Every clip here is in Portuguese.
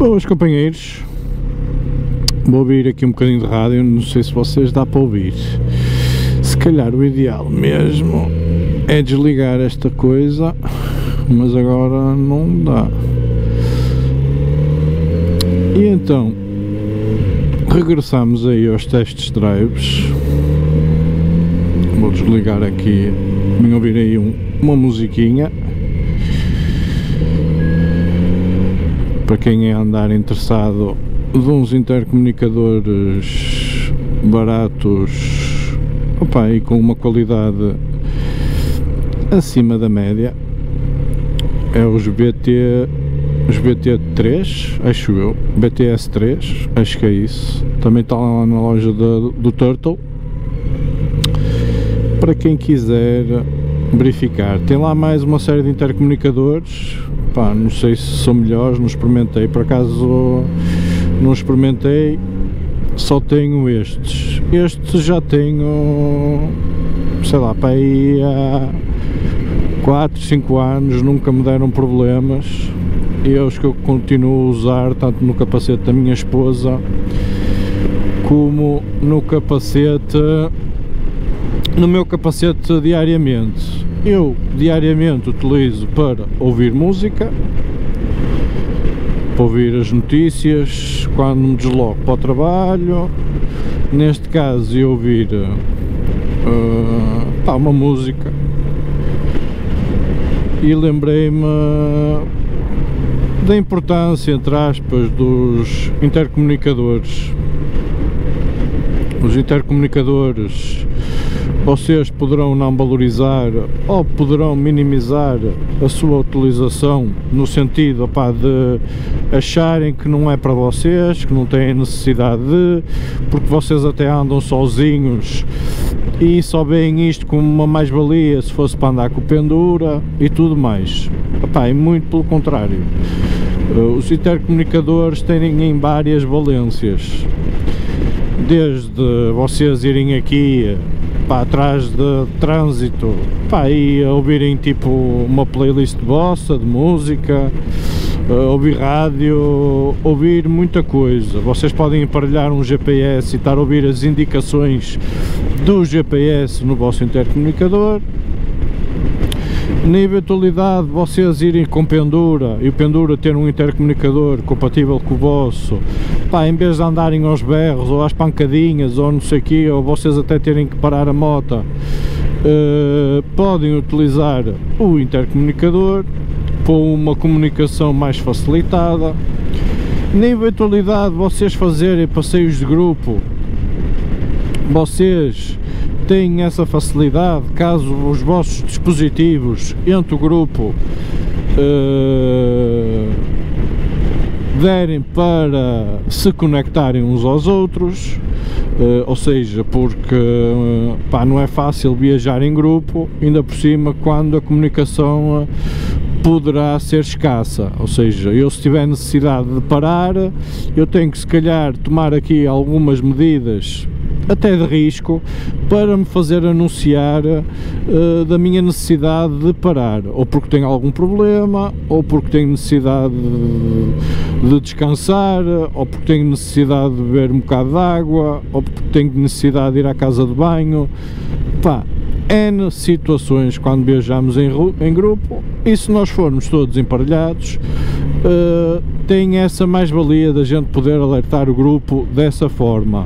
Boas, companheiros, vou ouvir aqui um bocadinho de rádio, não sei se vocês dá para ouvir. Se calhar o ideal mesmo é desligar esta coisa, mas agora não dá. E então, regressamos aí aos testes drives. Vou desligar aqui, vim ouvir aí uma musiquinha. Para quem é andar interessado de uns intercomunicadores baratos, opa, e com uma qualidade acima da média, é os BT3, acho eu, BTS3, acho que é isso. Também está lá na loja do Turtle, para quem quiser verificar. Tem lá mais uma série de intercomunicadores. Pá, não sei se são melhores, não experimentei, por acaso não experimentei, só tenho estes. Estes já tenho, sei lá, para aí há 4, 5 anos, nunca me deram problemas, e é os que eu continuo a usar, tanto no capacete da minha esposa, como no meu capacete diariamente. Eu diariamente utilizo para ouvir música, para ouvir as notícias, quando me desloco para o trabalho. Neste caso, eu ouvir uma música, e lembrei-me da importância, entre aspas, dos intercomunicadores. Os intercomunicadores, vocês poderão não valorizar ou poderão minimizar a sua utilização, no sentido, opá, de acharem que não é para vocês, que não têm necessidade de, porque vocês até andam sozinhos e só veem isto como uma mais-valia se fosse para andar com pendura e tudo mais. Opá, é muito pelo contrário. Os intercomunicadores têm em várias valências, desde vocês irem aqui para atrás de trânsito, pá, e ouvirem tipo uma playlist vossa de música, ouvir rádio, ouvir muita coisa. Vocês podem emparelhar um GPS e estar a ouvir as indicações do GPS no vosso intercomunicador. Na eventualidade de vocês irem com pendura e o pendura ter um intercomunicador compatível com o vosso, pá, em vez de andarem aos berros ou às pancadinhas ou não sei o quê, ou vocês até terem que parar a moto, podem utilizar o intercomunicador para uma comunicação mais facilitada. Na eventualidade de vocês fazerem passeios de grupo, vocês têm essa facilidade, caso os vossos dispositivos entre o grupo derem para se conectarem uns aos outros, ou seja, porque pá, não é fácil viajar em grupo, ainda por cima quando a comunicação poderá ser escassa. Ou seja, eu, se tiver necessidade de parar, eu tenho que se calhar tomar aqui algumas medidas até de risco para me fazer anunciar da minha necessidade de parar, ou porque tenho algum problema, ou porque tenho necessidade de descansar, ou porque tenho necessidade de beber um bocado de água, ou porque tenho necessidade de ir à casa de banho. Pá, N situações quando viajamos em grupo, e se nós formos todos emparelhados, tem essa mais-valia da gente poder alertar o grupo dessa forma.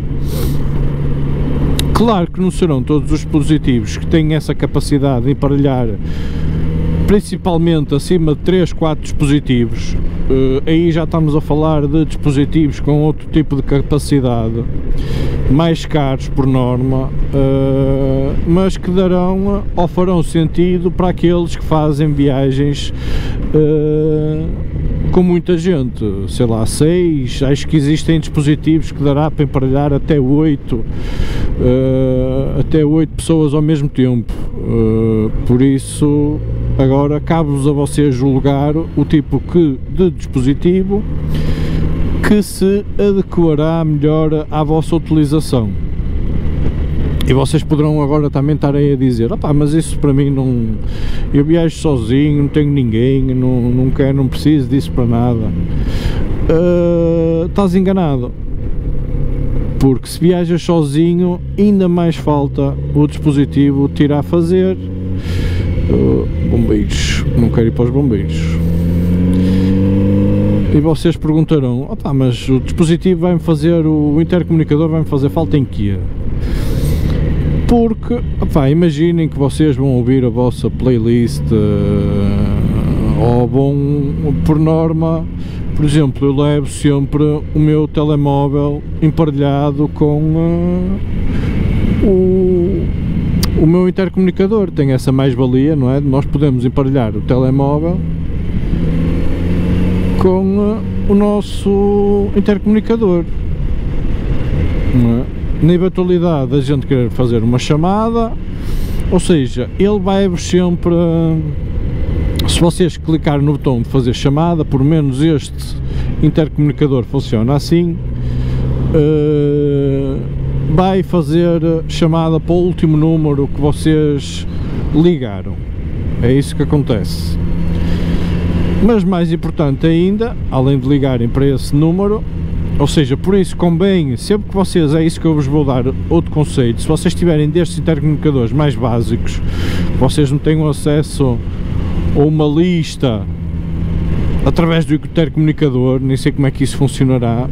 Claro que não serão todos os dispositivos que têm essa capacidade de emparelhar, principalmente acima de 3, 4 dispositivos, aí já estamos a falar de dispositivos com outro tipo de capacidade, mais caros por norma, mas que darão ou farão sentido para aqueles que fazem viagens com muita gente, sei lá, 6, acho que existem dispositivos que dará para emparelhar até 8 pessoas ao mesmo tempo, por isso agora cabe-vos a vocês julgar o tipo de dispositivo que se adequará melhor à vossa utilização. E vocês poderão agora também estar aí a dizer: opá, mas isso para mim não... Eu viajo sozinho, não tenho ninguém, não quero, não preciso disso para nada. estás enganado, porque se viajas sozinho ainda mais falta o dispositivo te irá fazer. Bombeiros, não quero ir para os bombeiros. E vocês perguntarão, mas o dispositivo vai-me fazer, o intercomunicador vai-me fazer falta em quê? Porque, imaginem que vocês vão ouvir a vossa playlist, ou vão, por norma, por exemplo, eu levo sempre o meu telemóvel emparelhado com o meu intercomunicador. Tem essa mais-valia, não é? Nós podemos emparelhar o telemóvel com o nosso intercomunicador, não é? Na eventualidade a gente querer fazer uma chamada, ou seja, ele vai-vos sempre, se vocês clicarem no botão de fazer chamada, por menos este intercomunicador funciona assim, vai fazer chamada para o último número que vocês ligaram. É isso que acontece. Mas mais importante ainda, além de ligarem para esse número, ou seja, por isso convém, sempre que vocês, é isso que eu vos vou dar outro conceito, se vocês tiverem destes intercomunicadores mais básicos, vocês não tenham acesso a uma lista através do intercomunicador, nem sei como é que isso funcionará,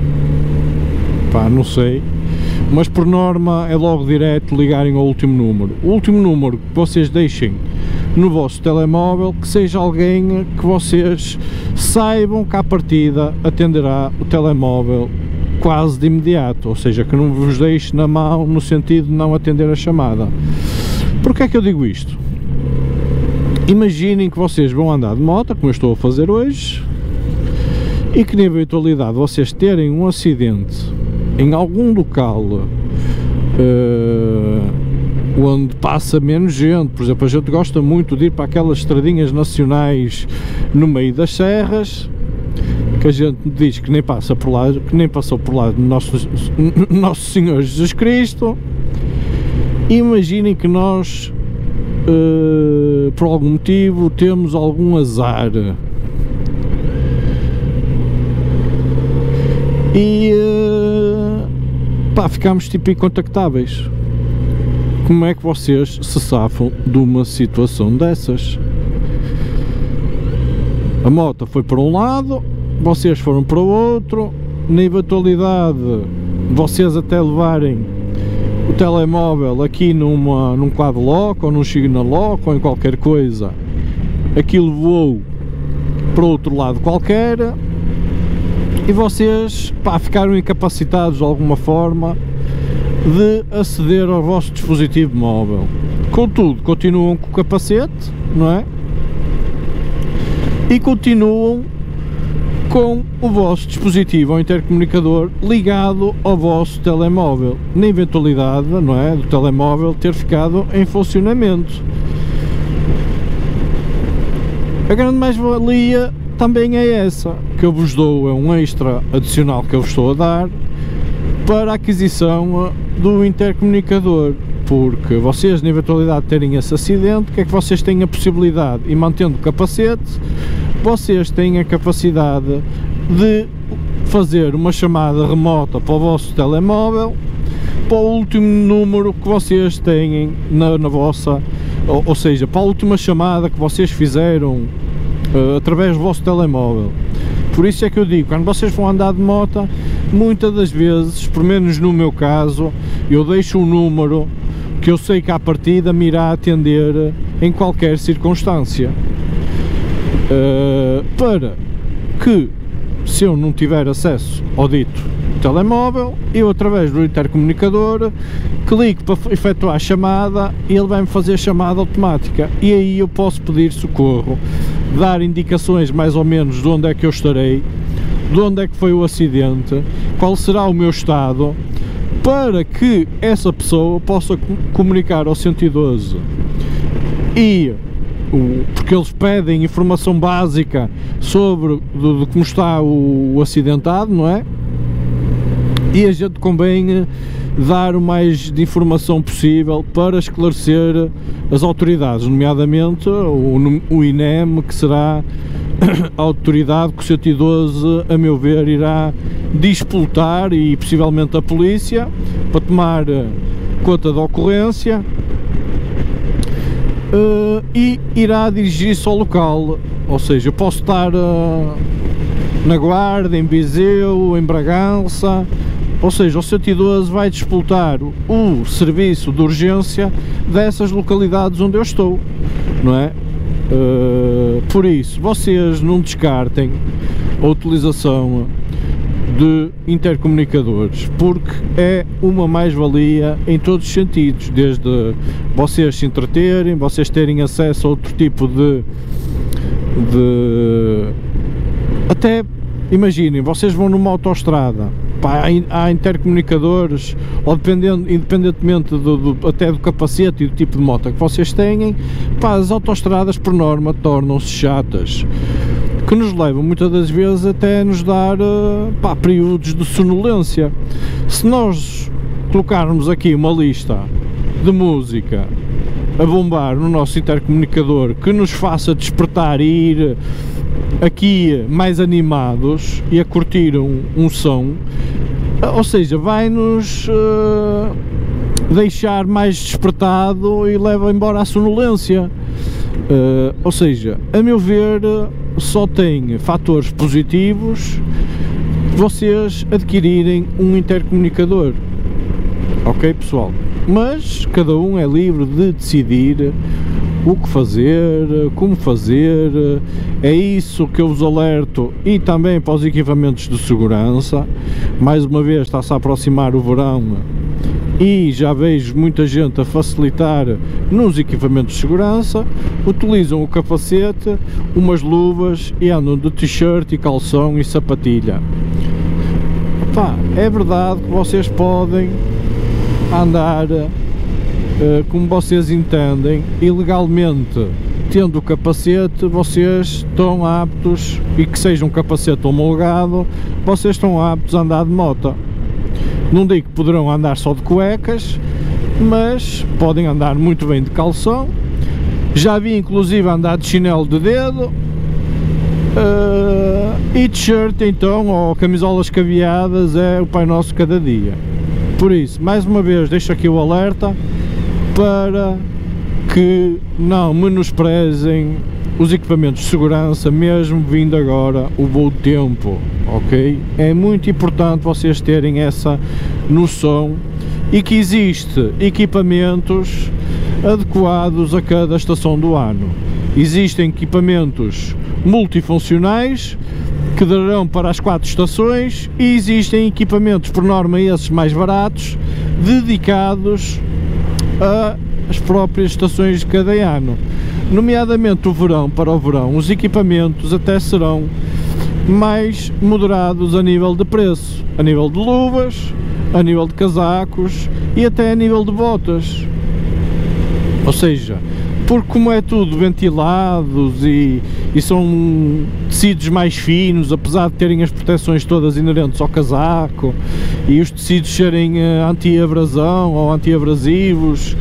não sei, mas por norma é logo direto ligarem ao último número. O último número que vocês deixem no vosso telemóvel, que seja alguém que vocês saibam que à partida atenderá o telemóvel quase de imediato, ou seja, que não vos deixe na mão no sentido de não atender a chamada. Porquê é que eu digo isto? Imaginem que vocês vão andar de moto, como eu estou a fazer hoje, e que na eventualidade vocês terem um acidente em algum local onde passa menos gente. Por exemplo, a gente gosta muito de ir para aquelas estradinhas nacionais no meio das serras, que a gente diz que nem passa por lá, que nem passou por lá Nosso Senhor Jesus Cristo. Imaginem que nós por algum motivo temos algum azar e ficamos tipo incontactáveis. Como é que vocês se safam de uma situação dessas? A moto foi para um lado, vocês foram para o outro, na eventualidade vocês até levarem o telemóvel aqui num quad lock ou num signal lock ou em qualquer coisa, aquilo voou para outro lado qualquer e vocês ficaram incapacitados de alguma forma de aceder ao vosso dispositivo móvel. Contudo, continuam com o capacete, não é? E continuam com o vosso dispositivo ou intercomunicador ligado ao vosso telemóvel, na eventualidade, não é, do telemóvel ter ficado em funcionamento. A grande mais-valia também é essa, que eu vos dou, é um extra adicional que eu vos estou a dar para a aquisição do intercomunicador, porque vocês, na eventualidade de terem esse acidente, o que é que vocês têm a possibilidade, e mantendo o capacete, vocês têm a capacidade de fazer uma chamada remota para o vosso telemóvel, para o último número que vocês têm na vossa, ou seja, para a última chamada que vocês fizeram através do vosso telemóvel. Por isso é que eu digo, quando vocês vão andar de moto, muitas das vezes, pelo menos no meu caso, eu deixo um número que eu sei que à partida me irá atender em qualquer circunstância, para que, se eu não tiver acesso ao dito telemóvel, eu através do intercomunicador clico para efetuar a chamada e ele vai-me fazer a chamada automática, e aí eu posso pedir socorro, dar indicações mais ou menos de onde é que eu estarei, de onde é que foi o acidente, qual será o meu estado, para que essa pessoa possa comunicar ao 112 e porque eles pedem informação básica sobre de como está o acidentado, não é? E a gente convém dar o mais de informação possível para esclarecer as autoridades, nomeadamente o INEM, que será a autoridade que o 112, a meu ver, irá disputar, e possivelmente a polícia, para tomar conta da ocorrência, e irá dirigir-se ao local. Ou seja, eu posso estar na Guarda, em Viseu, em Bragança, ou seja, o 112 vai disputar o serviço de urgência dessas localidades onde eu estou, não é? Por isso, vocês não descartem a utilização de intercomunicadores, porque é uma mais-valia em todos os sentidos, desde vocês se entreterem, vocês terem acesso a outro tipo de até, imaginem, vocês vão numa autoestrada, pá, há intercomunicadores, ou independentemente até do capacete e do tipo de moto que vocês têm, pá, as autoestradas por norma tornam-se chatas, que nos levam muitas das vezes até a nos dar pá, períodos de sonolência. Se nós colocarmos aqui uma lista de música a bombar no nosso intercomunicador que nos faça despertar e ir aqui mais animados e a curtir um som, ou seja, vai-nos deixar mais despertado e leva embora a sonolência. Ou seja, a meu ver, só tem fatores positivos vocês adquirirem um intercomunicador, ok, pessoal? Mas cada um é livre de decidir o que fazer, como fazer. É isso que eu vos alerto, e também para os equipamentos de segurança. Mais uma vez, está-se a aproximar o verão e já vejo muita gente a facilitar nos equipamentos de segurança, utilizam o capacete, umas luvas e andam de t-shirt e calção e sapatilha. Pá, é verdade que vocês podem andar como vocês entendem, ilegalmente, tendo o capacete, vocês estão aptos, e que seja um capacete homologado, vocês estão aptos a andar de moto. Não digo que poderão andar só de cuecas, mas podem andar muito bem de calção. Já vi inclusive andar de chinelo de dedo, e t-shirt então, ou camisolas caveadas, é o Pai Nosso cada dia. Por isso, mais uma vez, deixo aqui o alerta para que não menosprezem os equipamentos de segurança, mesmo vindo agora o bom tempo, ok? É muito importante vocês terem essa noção, e que existe equipamentos adequados a cada estação do ano. Existem equipamentos multifuncionais que darão para as 4 estações, e existem equipamentos, por norma esses mais baratos, dedicados às próprias estações de cada ano. Nomeadamente o verão, para o verão, os equipamentos até serão mais moderados a nível de preço, a nível de luvas, a nível de casacos e até a nível de botas. Ou seja, porque como é tudo ventilados e são tecidos mais finos, apesar de terem as proteções todas inerentes ao casaco, e os tecidos serem anti-abrasão ou anti-abrasivos,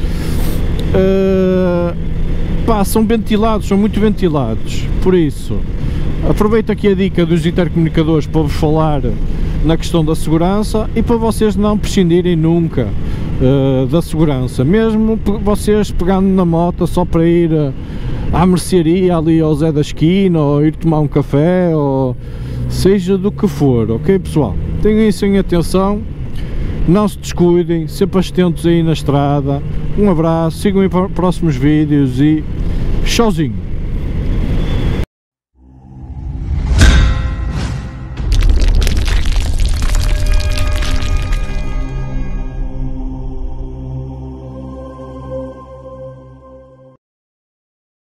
pá, são ventilados, são muito ventilados. Por isso, aproveito aqui a dica dos intercomunicadores para vos falar na questão da segurança, e para vocês não prescindirem nunca da segurança, mesmo vocês pegando na moto só para ir à mercearia ali ao Zé da Esquina, ou ir tomar um café, ou seja do que for, ok, pessoal? Tenham isso em atenção, não se descuidem, sempre atentos aí na estrada. Um abraço, sigam aí para próximos vídeos e tchauzinho!